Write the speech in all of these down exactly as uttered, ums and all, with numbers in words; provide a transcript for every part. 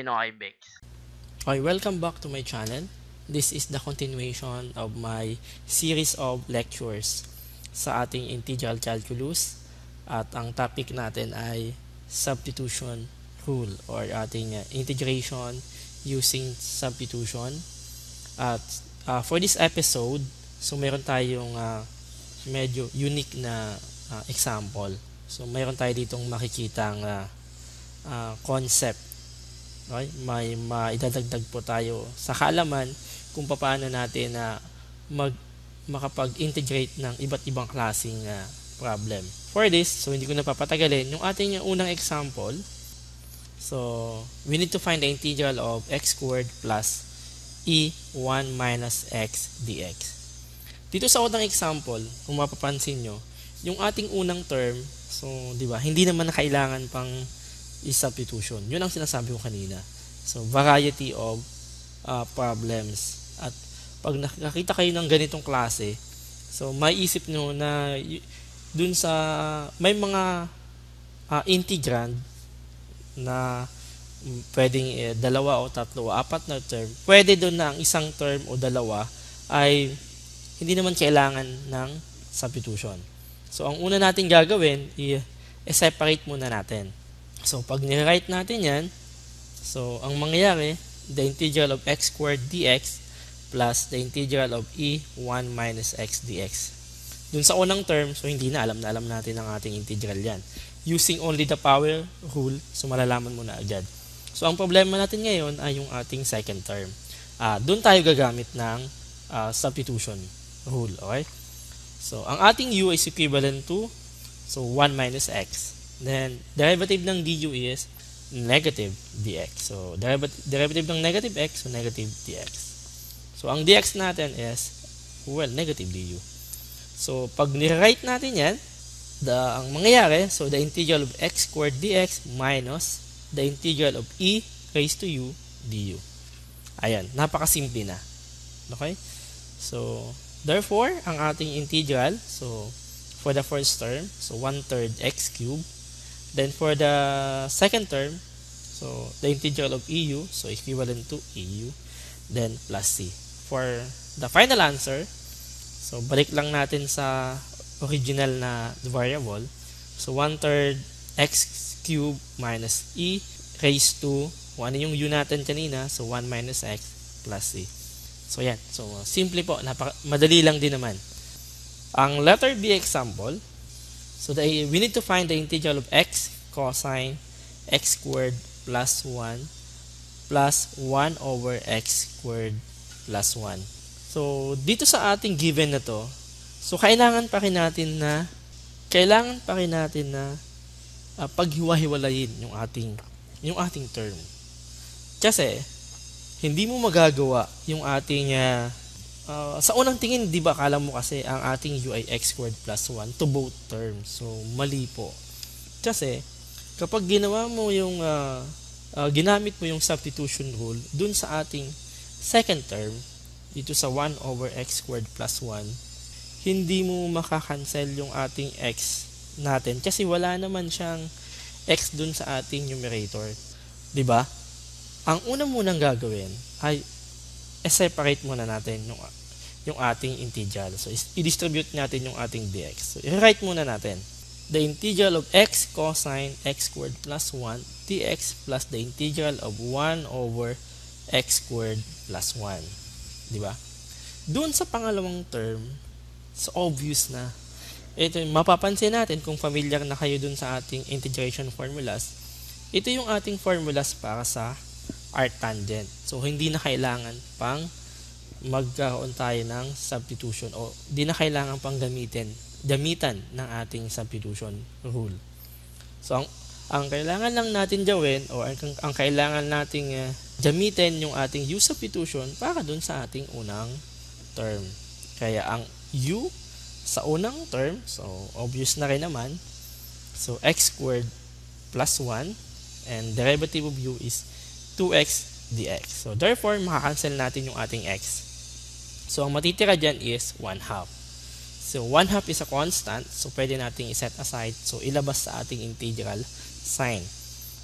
PinoyBIX. Okay, welcome back to my channel. This is the continuation of my series of lectures sa ating integral calculus at ang topic natin ay substitution rule or ating uh, integration using substitution. At uh, for this episode, so meron tayong uh, medyo unique na uh, example. So meron tayo ditong makikitang uh, uh, concept. Okay? May maidadagdag po tayo sa kaalaman kung paano natin na uh, mag makapag-integrate ng iba't ibang klaseng uh, problem. For this, so hindi ko na papatagalin, yung ating yung unang example, so we need to find the integral of x squared plus e one minus x dx. Dito sa unang example, kung mapapansin nyo, yung ating unang term, so di ba, hindi naman na kailangan pang i-substitution. Yun ang sinasabi ko kanina. So variety of uh, problems. At pag nakakita kayo ng ganitong klase, so maiisip nyo na dun sa may mga uh, integrand na um, pwedeng eh, dalawa o tatlo o apat na term, pwede dun na ang isang term o dalawa ay hindi naman kailangan ng substitution. So ang una natin gagawin i-separate muna natin. So pag nirewrite natin yan, so ang mangyayari, the integral of x squared dx plus the integral of e one minus x dx. Dun sa unang term, so hindi na, alam na alam natin ang ating integral yan. Using only the power rule, so malalaman mo na agad. So ang problema natin ngayon ay yung ating second term. Uh, dun tayo gagamit ng uh, substitution rule. Okay? So ang ating u is equivalent to so one minus x. Then derivative ng du is negative dx. So derivative, derivative ng negative x, so negative dx. So, ang dx natin is, well, negative du. So, pag nirewrite natin yan, the, ang mangyayari, so the integral of x squared dx minus the integral of e raised to u du. Ayan, napakasimple na. Okay? So, therefore, ang ating integral, so, for the first term, so one third x cubed. Then, for the second term, so, the integral of eu, so equivalent to eu, then plus c. For the final answer, so balik lang natin sa original na variable. So one third x cubed minus e raised to, kung ano yung u natin kanina, so one minus x plus c. So yan. So simple po, napaka madali lang din naman. Ang letter B example, so the, we need to find the integral of x cosine x squared plus one plus one over x squared plus one. So, dito sa ating given na to, so kailangan pa rin natin na kailangan pa rin natin na uh, paghiwa-hiwalayin yung ating yung ating term. Kasi hindi mo magagawa yung ating uh, uh, sa unang tingin, 'di ba, akala mo kasi ang ating u ay x squared plus one to both terms. So, mali po. Kasi kapag ginawa mo yung uh, uh, ginamit mo yung substitution rule dun sa ating second term, dito sa one over x squared plus one, hindi mo makakancel yung ating x natin kasi wala naman siyang x dun sa ating numerator. Diba? Ang una munang gagawin ay i-separate muna natin yung, yung ating integral. So, i-distribute natin yung ating dx. So, i-write muna natin. The integral of x cosine x squared plus one dx plus the integral of one over x squared plus one. Diba? Doon sa pangalawang term, so obvious na. Ito, mapapansin natin kung familiar na kayo doon sa ating integration formulas. Ito yung ating formulas para sa arctangent. So, hindi na kailangan pang magkaroon tayo ng substitution o hindi na kailangan pang gamitin, gamitan ng ating substitution rule. So, ang, ang kailangan lang natin gawin o ang, ang kailangan nating uh, gamitin yung ating U-SUBSTITUTION para dun sa ating unang term. Kaya ang u sa unang term, so obvious na rin naman, so x squared plus one and derivative of u is two x dx. So therefore, makakancel natin yung ating x. So ang matitira dyan is one half. So one half is a constant, so pwede nating iset aside, so ilabas sa ating integral sign.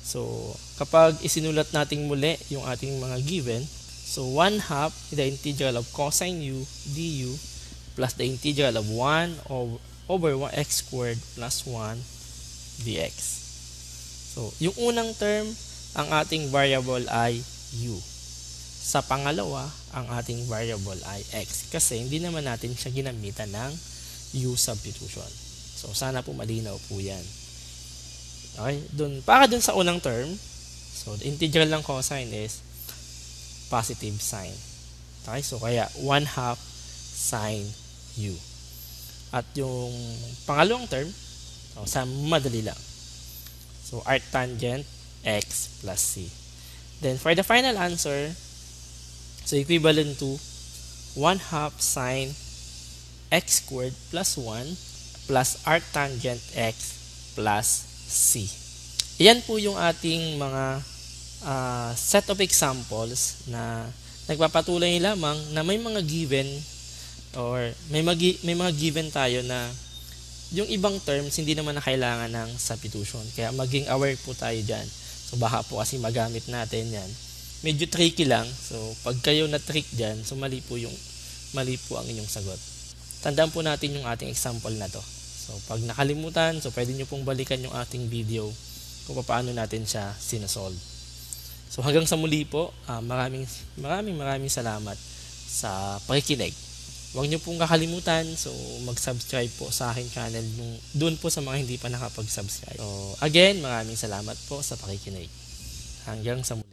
So, kapag isinulat natin muli yung ating mga given, so one half the integral of cosine u du plus the integral of one over one x squared plus one dx. So, yung unang term, ang ating variable ay u. Sa pangalawa, ang ating variable ay x. Kasi hindi naman natin siya ginamitan ng U-substitution. So, sana po malinaw po yan. Okay? Dun, para dun sa unang term, so, the integral ng cosine is positive sign. Okay? So, kaya one half sine u. At yung pangalawang term, so, sa madali lang. So, arctangent x plus c. Then, for the final answer, so equivalent to one half sine x squared plus one plus arctangent x plus c. Iyan po yung ating mga uh, set of examples na nagpapatuloy lamang na may mga given or may, magi, may mga given tayo na yung ibang terms hindi naman na kailangan ng substitution. Kaya maging aware po tayo dyan. So baka po kasi magamit natin yan. Medyo tricky lang. So pag kayo na-trick dyan, so mali po, yung, mali po ang inyong sagot. Tandaan po natin yung ating example na to. So pag nakalimutan, so pwede nyo pong balikan yung ating video kung paano natin siya sinasolve. So hanggang sa muli po, uh, maraming, maraming maraming salamat sa pakikinig. Huwag nyo pong kakalimutan, so mag-subscribe po sa aking channel doon po sa mga hindi pa nakapag-subscribe. So again, maraming salamat po sa pakikinig. Hanggang sa muli.